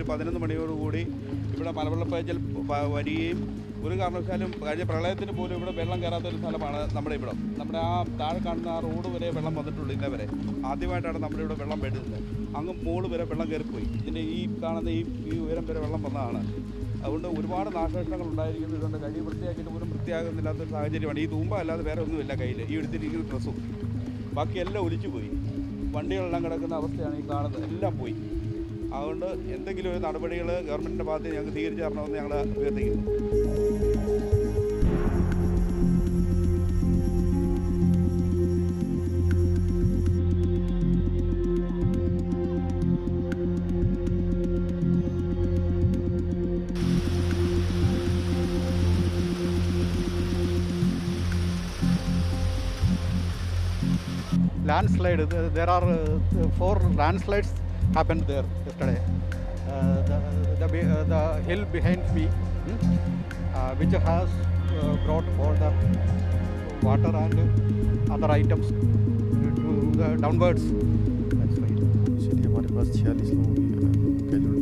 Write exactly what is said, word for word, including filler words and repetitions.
പതിനൊന്ന് മണിയോടുകൂടി ഇവിടെ മലവെള്ളപ്പാച്ചിൽ വരികയും ഒരു കാരണവശാലും കഴിഞ്ഞ പ്രളയത്തിന് പോലും ഇവിടെ വെള്ളം കയറാത്തൊരു സ്ഥലമാണ് നമ്മുടെ ഇവിടെ. നമ്മുടെ ആ താഴെ കാണുന്ന ആ റോഡ് വരെ വെള്ളം വന്നിട്ടുണ്ട്. ഇന്നേ വരെ ആദ്യമായിട്ടാണ് നമ്മുടെ ഇവിടെ വെള്ളം വരുന്നത്. അങ്ങ് മോള് വരെ വെള്ളം കയറിപ്പോയി. ഇതിൻ്റെ ഈ കാണുന്ന ഈ ഈ ഉയരം വരെ വെള്ളം വന്നതാണ്. അതുകൊണ്ട് ഒരുപാട് നാശനഷ്ടങ്ങൾ ഉണ്ടായിരിക്കുന്നു. ഇതുകൊണ്ട് കൈ വൃത്തിയാക്കിയിട്ട് പോലും വൃത്തിയാകുന്നില്ലാത്തൊരു സാഹചര്യമാണ്. ഈ തൂമ്പ അല്ലാതെ വേറെ ഒന്നുമില്ല കയ്യിൽ. ഈ എടുത്തിരിക്കുന്ന ഡ്രസ്സും ബാക്കിയെല്ലാം ഒലിച്ചു പോയി. വണ്ടികളെല്ലാം കിടക്കുന്ന അവസ്ഥയാണ് ഈ കാണുന്നത്. എല്ലാം പോയി. അതുകൊണ്ട് എന്തെങ്കിലും ഒരു നടപടികൾ ഗവൺമെൻറ്റിൻ്റെ ഭാഗത്ത് ഞങ്ങൾക്ക് സ്വീകരിച്ചു തരണമെന്ന് ഞങ്ങൾ അഭ്യർത്ഥിക്കുന്നു. Landslide, there are uh, four landslides happened there yesterday. Uh, the, the, uh, the hill behind me, hmm, uh, which has uh, brought all the water and other items to the downwards. That's right. इसलिए हमारे पास छियालीस लोगों की casualty